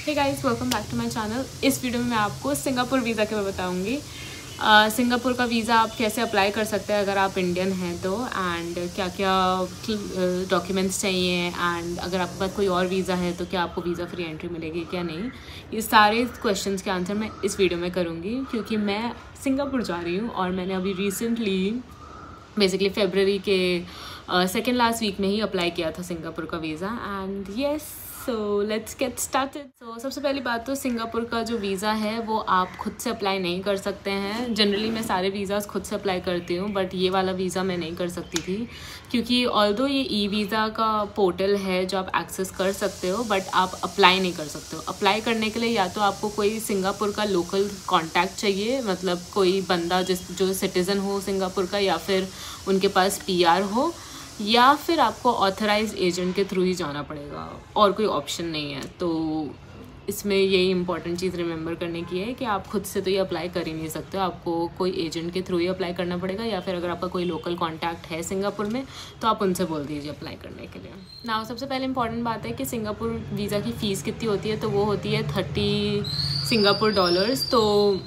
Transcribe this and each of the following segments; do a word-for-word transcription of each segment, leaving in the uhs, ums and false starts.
Hey guys, welcome back to my channel. इस video में मैं आपको सिंगापुर वीज़ा के बारे में बताऊंगी। uh, सिंगापुर का वीज़ा आप कैसे अप्लाई कर सकते हैं अगर आप इंडियन हैं तो, एंड क्या क्या डॉक्यूमेंट्स चाहिए, एंड अगर आपके पास कोई और वीज़ा है तो क्या आपको वीज़ा फ्री एंट्री मिलेगी क्या नहीं। ये सारे क्वेश्चंस के आंसर मैं इस वीडियो में करूँगी क्योंकि मैं सिंगापुर जा रही हूँ और मैंने अभी रिसेंटली बेसिकली फेबररी के सेकेंड लास्ट वीक में ही अप्लाई किया था सिंगापुर का visa. And yes, so let's get started. So सबसे पहली बात तो सिंगापुर का जो वीज़ा है वो आप खुद से अप्लाई नहीं कर सकते हैं। जनरली मैं सारे वीज़ाज़ खुद से अप्लाई करती हूँ, बट ये वाला वीज़ा मैं नहीं कर सकती थी क्योंकि ऑल्दो ये ई वीज़ा का पोर्टल है जो आप एक्सेस कर सकते हो, बट आप अप्लाई नहीं कर सकते हो। अप्लाई करने के लिए या तो आपको कोई सिंगापुर का लोकल कॉन्टैक्ट चाहिए, मतलब कोई बंदा जिस जो सिटीज़न हो सिंगापुर का, या फिर उनके पास पी आर हो, या फिर आपको ऑथराइज्ड एजेंट के थ्रू ही जाना पड़ेगा और कोई ऑप्शन नहीं है। तो इसमें यही इंपॉर्टेंट चीज़ रिमेंबर करने की है कि आप खुद से तो ये अप्लाई कर ही नहीं सकते हो, आपको कोई एजेंट के थ्रू ही अप्लाई करना पड़ेगा, या फिर अगर आपका कोई लोकल कॉन्टैक्ट है सिंगापुर में तो आप उनसे बोल दीजिए अप्लाई करने के लिए। ना सबसे पहले इंपॉर्टेंट बात है कि सिंगापुर वीज़ा की फ़ीस कितनी होती है, तो वो होती है थर्टी सिंगापुर डॉलर्स। तो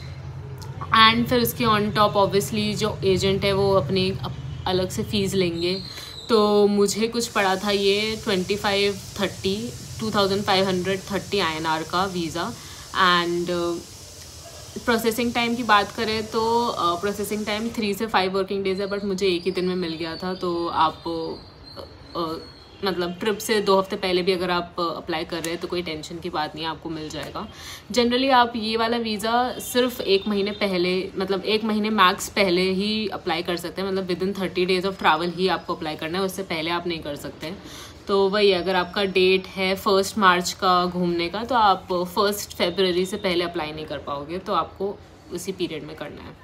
एंड फिर उसके ऑन टॉप ऑब्वियसली जो एजेंट है वो अपनी अलग से फ़ीस लेंगे। तो मुझे कुछ पड़ा था ये twenty five thirty two thousand five hundred thirty I N R का वीज़ा। एंड प्रोसेसिंग टाइम की बात करें तो प्रोसेसिंग टाइम थ्री से फाइव वर्किंग डेज़ है, बट मुझे एक ही दिन में मिल गया था। तो आप uh, uh, मतलब ट्रिप से दो हफ्ते पहले भी अगर आप अप्लाई कर रहे हैं तो कोई टेंशन की बात नहीं, आपको मिल जाएगा। जनरली आप ये वाला वीज़ा सिर्फ एक महीने पहले, मतलब एक महीने मैक्स पहले ही अप्लाई कर सकते हैं, मतलब within thirty days of travel ही आपको अप्लाई करना है, उससे पहले आप नहीं कर सकते। तो वही, अगर आपका डेट है फर्स्ट मार्च का घूमने का तो आप फर्स्ट फेबररी से पहले अप्लाई नहीं कर पाओगे, तो आपको उसी पीरियड में करना है।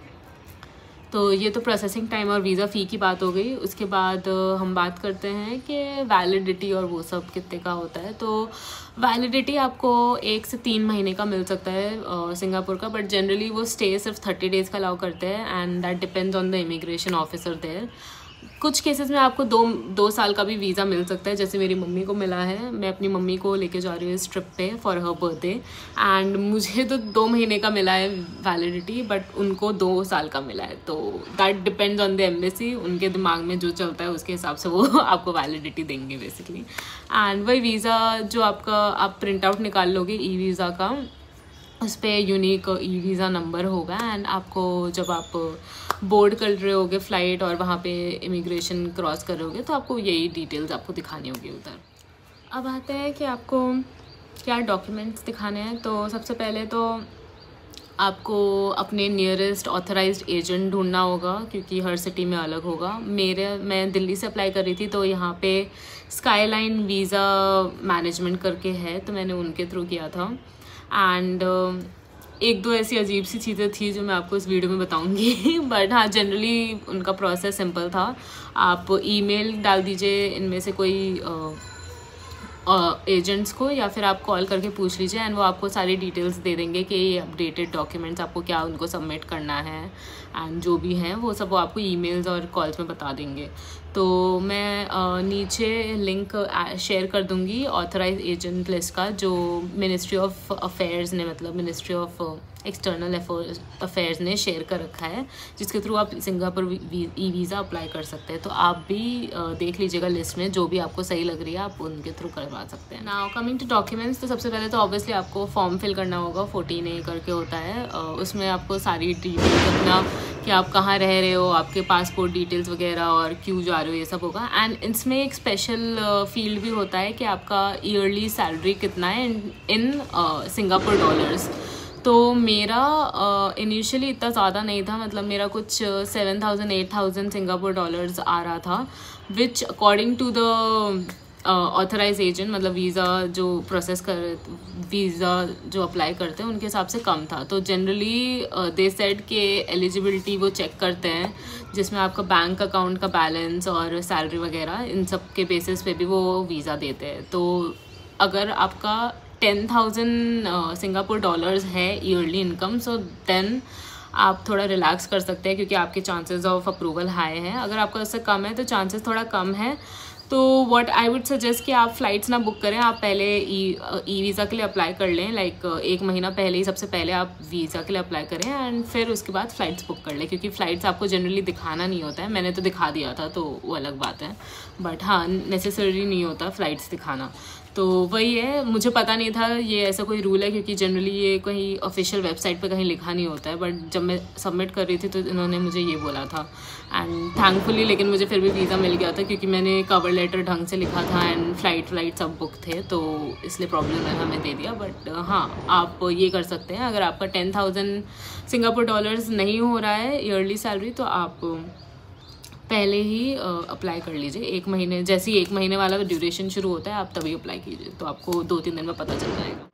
तो ये तो प्रोसेसिंग टाइम और वीज़ा फ़ी की बात हो गई। उसके बाद हम बात करते हैं कि वैलिडिटी और वो सब कितने का होता है। तो वैलिडिटी आपको एक से तीन महीने का मिल सकता है सिंगापुर का, बट जनरली वो स्टे सिर्फ थर्टी डेज़ का अलाउ करते हैं, and that depends on the immigration officer there. कुछ केसेस में आपको दो दो साल का भी वीज़ा मिल सकता है, जैसे मेरी मम्मी को मिला है। मैं अपनी मम्मी को लेके जा रही हूँ इस ट्रिप पे फॉर हर बर्थडे, एंड मुझे तो दो महीने का मिला है वैलिडिटी, बट उनको दो साल का मिला है। तो that depends on the embassy, उनके दिमाग में जो चलता है उसके हिसाब से वो आपको वैलिडिटी देंगे बेसिकली। एंड वही वीज़ा जो आपका आप प्रिंट आउट निकाल लोगे ई वीज़ा का, उस पर यूनिक ई वीज़ा नंबर होगा, एंड आपको जब आप बोर्ड कर रहे होगे फ़्लाइट और वहाँ पे इमिग्रेशन क्रॉस कर रहे होगे तो आपको यही डिटेल्स आपको दिखानी होगी उधर। अब आते हैं कि आपको क्या डॉक्यूमेंट्स दिखाने हैं। तो सबसे पहले तो आपको अपने नियरेस्ट ऑथराइज्ड एजेंट ढूंढना होगा क्योंकि हर सिटी में अलग होगा। मेरे मैं दिल्ली से अप्लाई कर रही थी तो यहाँ पे स्काईलाइन वीज़ा मैनेजमेंट करके है, तो मैंने उनके थ्रू किया था। एंड uh, एक दो ऐसी अजीब सी चीज़ें थी जो मैं आपको इस वीडियो में बताऊंगी बट हाँ, जनरली उनका प्रोसेस सिंपल था। आप ईमेल डाल दीजिए इनमें से कोई एजेंट्स uh, uh, को, या फिर आप कॉल करके पूछ लीजिए, एंड वो आपको सारी डिटेल्स दे देंगे कि ये अपडेटेड डॉक्यूमेंट्स आपको क्या उनको सबमिट करना है, एंड जो भी हैं वो सब वो आपको ईमेल्स और कॉल्स में बता देंगे। तो मैं uh, नीचे लिंक शेयर कर दूंगी ऑथराइज एजेंट लिस्ट का, जो मिनिस्ट्री ऑफ अफेयर्स ने, मतलब मिनिस्ट्री ऑफ एक्सटर्नल अफेयर्स ने शेयर कर रखा है, जिसके थ्रू आप सिंगापुर ई वीज़ा अप्लाई कर सकते हैं। तो आप भी uh, देख लीजिएगा लिस्ट में, जो भी आपको सही लग रही है आप उनके थ्रू करवा सकते हैं। नाउ कमिंग टू डॉक्यूमेंट्स, तो सबसे पहले तो ऑब्वियसली आपको फॉर्म फिल करना होगा, फोर्टीन ए करके होता है। uh, उसमें आपको सारी डिटेल्स अपना कि आप कहाँ रह रहे हो, आपके पासपोर्ट डिटेल्स वगैरह और क्यों जा रहे हो, ये सब होगा। एंड इसमें एक स्पेशल फील्ड भी होता है कि आपका ईयरली सैलरी कितना है इन सिंगापुर डॉलर्स। तो मेरा इनिशियली uh, इतना ज़्यादा नहीं था, मतलब मेरा कुछ seven thousand eight thousand Singapore dollars आ रहा था, which according to the authorise agent, मतलब वीज़ा जो प्रोसेस कर वीज़ा जो अप्लाई करते हैं उनके हिसाब से कम था। तो जनरली दे सेड के एलिजिबिलिटी वो चेक करते हैं, जिसमें आपका बैंक अकाउंट का बैलेंस और सैलरी वगैरह, इन सब के बेसिस पे भी वो वीज़ा देते हैं। तो अगर आपका टेन थाउजेंड सिंगापुर डॉलर्स है ईयरली इनकम, सो देन आप थोड़ा रिलैक्स कर सकते हैं क्योंकि आपके चांसेस ऑफ अप्रूवल हाई हैं। अगर आपका उससे कम है तो चांसेस थोड़ा कम है, तो व्हाट आई वुड सजेस्ट कि आप फ़्लाइट्स ना बुक करें, आप पहले ई ई वीज़ा के लिए अप्लाई कर लें, लाइक एक महीना पहले ही सबसे पहले आप वीज़ा के लिए अप्लाई करें एंड फिर उसके बाद फ़्लाइट्स बुक कर लें, क्योंकि फ़्लाइट्स आपको जनरली दिखाना नहीं होता है। मैंने तो दिखा दिया था तो वो अलग बात है, बट हाँ नेसेसरी नहीं होता फ़्लाइट्स दिखाना। तो वही है, मुझे पता नहीं था ये ऐसा कोई रूल है, क्योंकि जनरली ये कहीं ऑफिशियल वेबसाइट पे कहीं लिखा नहीं होता है, बट जब मैं सबमिट कर रही थी तो इन्होंने मुझे ये बोला था एंड थैंकफुली लेकिन मुझे फिर भी वीज़ा मिल गया था, क्योंकि मैंने कवर लेटर ढंग से लिखा था एंड फ़्लाइट फ्लाइट सब बुक थे, तो इसलिए प्रॉब्लम है हमें दे दिया। बट हाँ आप ये कर सकते हैं, अगर आपका टेन थाउजेंड सिंगापुर डॉलर्स नहीं हो रहा है ईयरली सैलरी तो आप पहले ही अप्लाई कर लीजिए। एक महीने जैसे ही एक महीने वाला ड्यूरेशन शुरू होता है आप तभी अप्लाई कीजिए, तो आपको दो तीन दिन में पता चल जाएगा।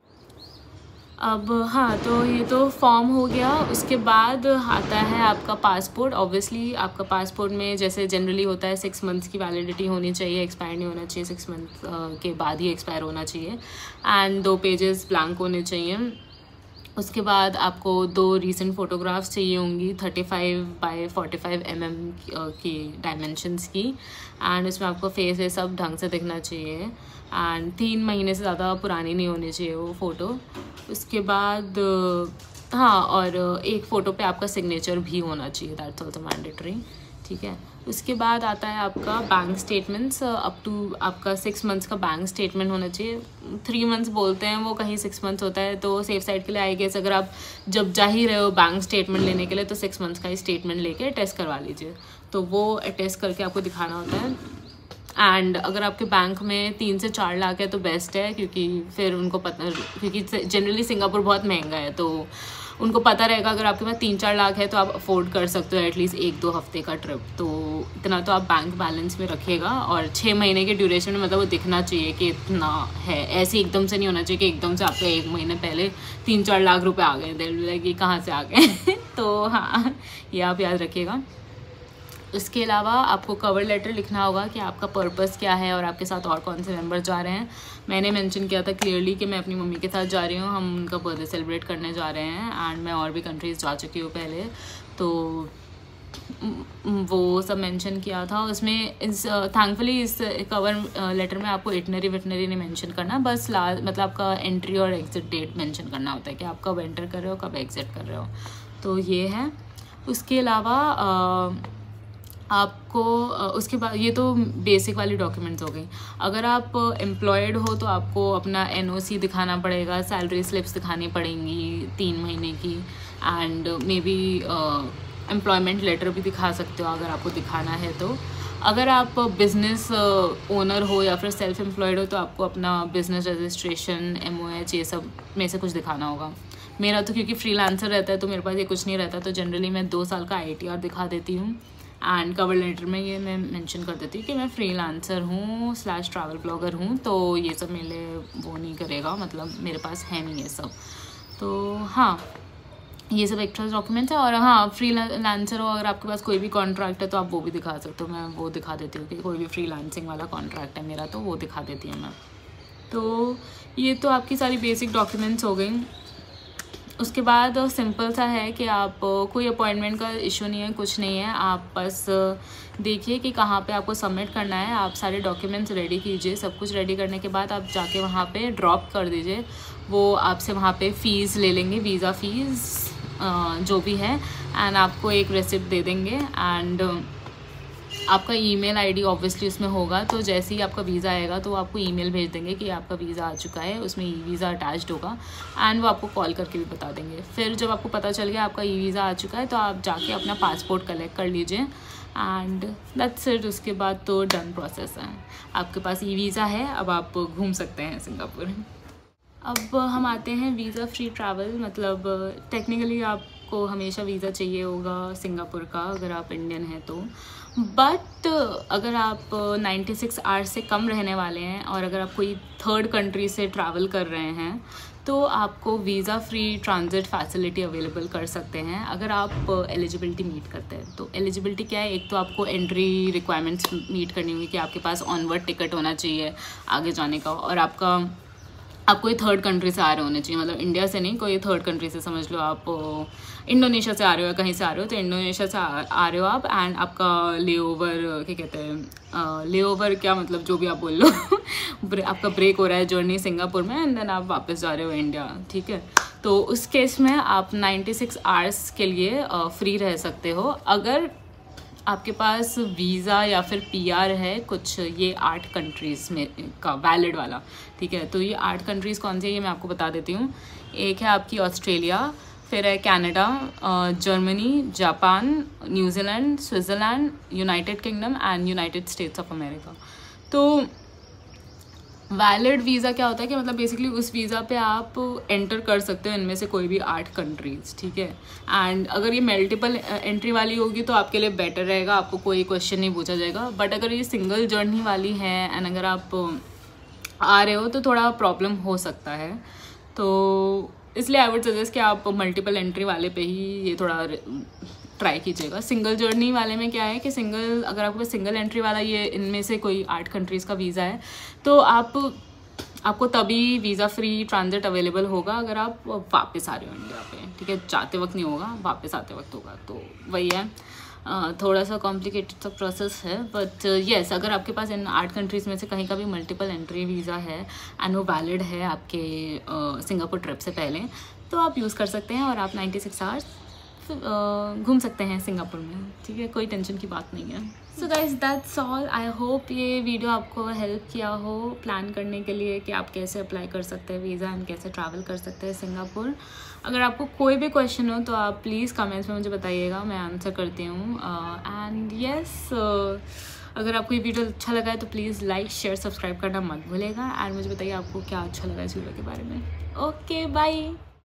अब हाँ, तो ये तो फॉर्म हो गया। उसके बाद आता है आपका पासपोर्ट। ऑब्वियसली आपका पासपोर्ट में जैसे जनरली होता है सिक्स मंथ्स की वैलिडिटी होनी चाहिए, एक्सपायर नहीं होना चाहिए, सिक्स मंथ के बाद ही एक्सपायर होना चाहिए एंड दो पेजेस ब्लैंक होने चाहिए। उसके बाद आपको दो रीसेंट फ़ोटोग्राफ्स चाहिए होंगी thirty five by forty five M M की डायमेंशंस की, एंड उसमें आपको फेस है सब ढंग से दिखना चाहिए एंड तीन महीने से ज़्यादा पुरानी नहीं होनी चाहिए वो फ़ोटो। उसके बाद हाँ, और एक फ़ोटो पे आपका सिग्नेचर भी होना चाहिए, दैट्स ऑल्सो मैंडेटरी, ठीक है। उसके बाद आता है आपका बैंक स्टेटमेंट्स, अप टू आपका सिक्स मंथ्स का बैंक स्टेटमेंट होना चाहिए। थ्री मंथ्स बोलते हैं वो, कहीं सिक्स मंथ्स होता है, तो सेफ साइड के लिए आई गेस अगर आप जब जा ही रहे हो बैंक स्टेटमेंट लेने के लिए तो सिक्स मंथ्स का ही स्टेटमेंट लेके अटेस्ट करवा लीजिए, तो वो अटेस्ट करके आपको दिखाना होता है। एंड अगर आपके बैंक में तीन से चार लाख है तो बेस्ट है, क्योंकि फिर उनको पता, क्योंकि जनरली सिंगापुर बहुत महंगा है तो उनको पता रहेगा अगर आपके पास तीन चार लाख है तो आप अफोर्ड कर सकते हो एटलीस्ट एक दो हफ्ते का ट्रिप, तो इतना तो आप बैंक बैलेंस में रखिएगा। और छः महीने के ड्यूरेशन में मतलब वो दिखना चाहिए कि इतना है, ऐसे एकदम से नहीं होना चाहिए कि एकदम से आपको एक महीने पहले तीन चार लाख रुपए आ गए, दिल लगे कहाँ से आ गए तो हाँ ये आप याद रखिएगा। उसके अलावा आपको कवर लेटर लिखना होगा कि आपका पर्पस क्या है और आपके साथ और कौन से मेंबर जा रहे हैं। मैंने मेंशन किया था क्लियरली कि मैं अपनी मम्मी के साथ जा रही हूँ, हम उनका बर्थडे सेलिब्रेट करने जा रहे हैं एंड मैं और भी कंट्रीज़ जा चुकी हूँ पहले, तो वो सब मेंशन किया था उसमें। इस थैंकफुली इस कवर लेटर में आपको इटनरी विटनरी नहीं मेंशन करना, बस ला मतलब आपका एंट्री और एग्ज़िट डेट मेंशन करना होता है कि आप कब एंटर कर रहे हो कब एग्ज़िट कर रहे हो, तो ये है। उसके अलावा आपको उसके बाद ये तो बेसिक वाली डॉक्यूमेंट्स हो गई। अगर आप एम्प्लॉयड हो तो आपको अपना एनओसी दिखाना पड़ेगा, सैलरी स्लिप्स दिखानी पड़ेंगी तीन महीने की, and maybe employment letter भी दिखा सकते हो अगर आपको दिखाना है तो। अगर आप बिज़नेस ओनर हो या फिर सेल्फ एम्प्लॉयड हो तो आपको अपना business registration, M O H, ये सब में से कुछ दिखाना होगा। मेरा तो क्योंकि फ्रीलांसर रहता है तो मेरे पास ये कुछ नहीं रहता, तो जनरली मैं दो साल का आई टी आर दिखा देती हूँ एंड कवर लेटर में ये मैं मेंशन कर देती हूँ कि मैं फ्रीलांसर हूँ स्लैश ट्रैवल ब्लॉगर हूँ, तो ये सब मेरे लिए वो नहीं करेगा, मतलब मेरे पास है नहीं ये सब। तो हाँ ये सब एक्स्ट्रा डॉक्यूमेंट्स है। और हाँ फ्रीलांसर हो, अगर आपके पास कोई भी कॉन्ट्रैक्ट है तो आप वो भी दिखा सकते हो, मैं वो दिखा देती हूँ कि कोई भी फ्रीलांसिंग वाला कॉन्ट्रैक्ट है मेरा तो वो दिखा देती हूँ मैं। तो ये तो आपकी सारी बेसिक डॉक्यूमेंट्स हो गई। उसके बाद सिंपल सा है कि आप कोई अपॉइंटमेंट का इशू नहीं है, कुछ नहीं है, आप बस देखिए कि कहाँ पे आपको सबमिट करना है, आप सारे डॉक्यूमेंट्स रेडी कीजिए। सब कुछ रेडी करने के बाद आप जाके वहाँ पे ड्रॉप कर दीजिए, वो आपसे वहाँ पे फ़ीस ले लेंगे, वीज़ा फ़ीस जो भी है, एंड आपको एक रिसिप्ट दे देंगे एंड आपका ईमेल आईडी ऑब्वियसली उसमें होगा, तो जैसे ही आपका वीज़ा आएगा तो वो आपको ईमेल भेज देंगे कि आपका वीज़ा आ चुका है, उसमें ई वीज़ा अटैच्ड होगा एंड वो आपको कॉल करके भी बता देंगे। फिर जब आपको पता चल गया आपका ई वीज़ा आ चुका है तो आप जाके अपना पासपोर्ट कलेक्ट कर लीजिए एंड दैट्स इट। उसके बाद तो डन प्रोसेस है, आपके पास ई वीज़ा है, अब आप घूम सकते हैं सिंगापुर। अब हम आते हैं वीज़ा फ्री ट्रैवल, मतलब टेक्निकली आपको हमेशा वीज़ा चाहिए होगा सिंगापुर का अगर आप इंडियन हैं तो, बट अगर आप नाइन्टी सिक्स आवर्स से कम रहने वाले हैं और अगर आप कोई थर्ड कंट्री से ट्रैवल कर रहे हैं तो आपको visa free transit facility available कर सकते हैं अगर आप एलिजिबिलिटी मीट करते हैं। तो एलिजिबिलिटी क्या है, एक तो आपको एंट्री रिक्वायरमेंट्स मीट करनी होगी कि आपके पास ऑनवर्ड टिकट होना चाहिए आगे जाने का, और आपका आप कोई थर्ड कंट्री से आ रहे होने चाहिए, मतलब इंडिया से नहीं, कोई थर्ड कंट्री से, समझ लो आप इंडोनेशिया से आ रहे हो या कहीं से आ रहे हो, तो इंडोनेशिया से आ, आ रहे हो आप, एंड आपका ले ओवर, क्या कहते हैं, ले ओवर क्या मतलब जो भी आप बोल लो आपका ब्रेक हो रहा है जर्नी सिंगापुर में, एंड देन आप वापस जा रहे हो इंडिया, ठीक है। तो उस केस में आप नाइन्टी सिक्स आवर्स के लिए फ्री रह सकते हो अगर आपके पास वीज़ा या फिर पीआर है कुछ ये आठ कंट्रीज़ में का वैलिड वाला, ठीक है। तो ये आठ कंट्रीज़ कौन सी है ये मैं आपको बता देती हूँ। एक है आपकी ऑस्ट्रेलिया, फिर है Canada, Germany, Japan, New Zealand, Switzerland, United Kingdom and United States of America. तो वैलिड वीज़ा क्या होता है कि मतलब बेसिकली उस वीज़ा पे आप एंटर कर सकते हो इनमें से कोई भी आठ कंट्रीज़, ठीक है। एंड अगर ये मल्टीपल एंट्री वाली होगी तो आपके लिए बेटर रहेगा, आपको कोई क्वेश्चन नहीं पूछा जाएगा। बट अगर ये सिंगल जर्नी वाली है एंड अगर आप आ रहे हो तो थोड़ा प्रॉब्लम हो सकता है, तो इसलिए आई वुड सजेस्ट कि आप मल्टीपल एंट्री वाले पे ही ये थोड़ा ट्राई कीजिएगा। सिंगल जर्नी वाले में क्या है कि सिंगल अगर आपके पास सिंगल एंट्री वाला ये इनमें से कोई आठ कंट्रीज़ का वीज़ा है तो आप आपको तभी वीज़ा फ्री ट्रांजिट अवेलेबल होगा अगर आप वापस आ रहे हो इंडिया पे, ठीक है। जाते वक्त नहीं होगा, वापस आते वक्त होगा। तो वही है, थोड़ा सा कॉम्प्लिकेटेड सा प्रोसेस है, बट येस अगर आपके पास इन आठ कंट्रीज़ में से कहीं का भी मल्टीपल एंट्री वीज़ा है एंड वो वैलिड है आपके सिंगापुर ट्रिप से पहले, तो आप यूज़ कर सकते हैं और आप नाइन्टी सिक्स आवर्स घूम सकते हैं सिंगापुर में, ठीक है। कोई टेंशन की बात नहीं है। So guys that's all. I hope ये वीडियो आपको हेल्प किया हो प्लान करने के लिए कि आप कैसे अप्लाई कर सकते हैं वीज़ा एंड कैसे ट्रैवल कर सकते हैं सिंगापुर। अगर आपको कोई भी क्वेश्चन हो तो आप प्लीज़ कमेंट्स में मुझे बताइएगा, मैं आंसर करती हूँ। एंड येस अगर आपको ये वीडियो अच्छा लगा है तो प्लीज़ लाइक शेयर सब्सक्राइब करना मत भूलेगा, एंड मुझे बताइए आपको क्या अच्छा लगा इस वीडियो के बारे में। Okay bye.